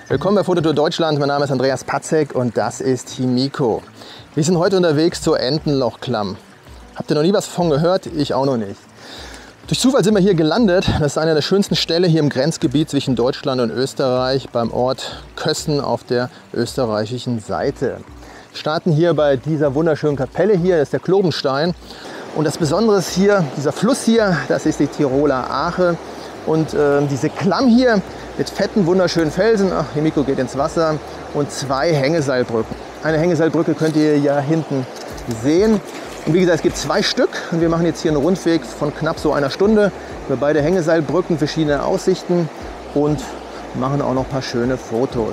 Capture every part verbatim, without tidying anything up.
Willkommen bei Fototour Deutschland. Mein Name ist Andreas Patzek und das ist Himiko. Wir sind heute unterwegs zur Entenlochklamm. Habt ihr noch nie was davon gehört? Ich auch noch nicht. Durch Zufall sind wir hier gelandet. Das ist eine der schönsten Stellen hier im Grenzgebiet zwischen Deutschland und Österreich beim Ort Kössen auf der österreichischen Seite. Wir starten hier bei dieser wunderschönen Kapelle hier, das ist der Klobenstein. Und das Besondere ist hier, dieser Fluss hier, das ist die Tiroler Ache. Und äh, diese Klamm hier mit fetten, wunderschönen Felsen, ach, Himiko geht ins Wasser, und zwei Hängeseilbrücken. Eine Hängeseilbrücke könnt ihr ja hinten sehen. Und wie gesagt, es gibt zwei Stück und wir machen jetzt hier einen Rundweg von knapp so einer Stunde über beide Hängeseilbrücken, verschiedene Aussichten und machen auch noch ein paar schöne Fotos.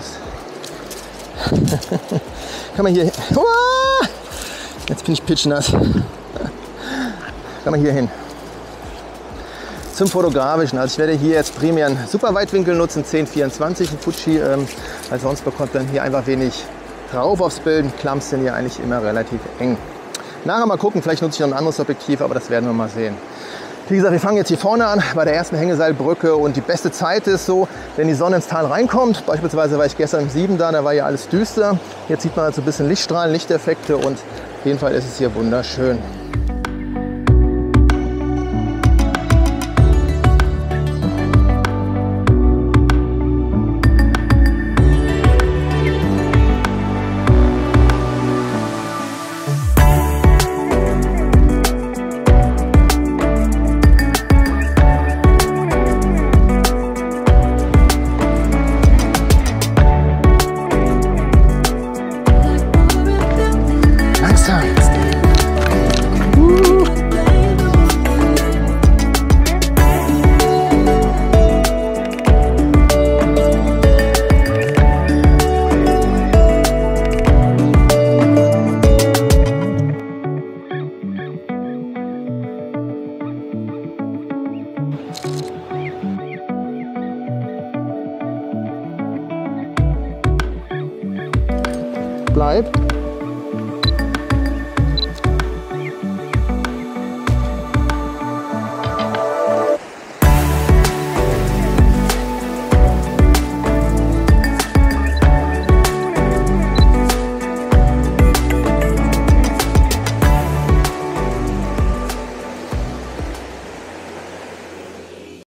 Kann man hier, Uah! Jetzt bin ich pitschnass. Kann man hier hin. Zum Fotografischen, also ich werde hier jetzt primär einen Superweitwinkel nutzen, zehn vierundzwanzig, ein Fuji, ähm, weil sonst bekommt man hier einfach wenig drauf aufs Bild. Klamms sind hier eigentlich immer relativ eng. Nachher mal gucken, vielleicht nutze ich noch ein anderes Objektiv, aber das werden wir mal sehen. Wie gesagt, wir fangen jetzt hier vorne an, bei der ersten Hängeseilbrücke, und die beste Zeit ist so, wenn die Sonne ins Tal reinkommt. Beispielsweise war ich gestern um sieben da, da war ja alles düster. Jetzt sieht man halt so ein bisschen Lichtstrahlen, Lichteffekte, und auf jeden Fall ist es hier wunderschön. Bleib.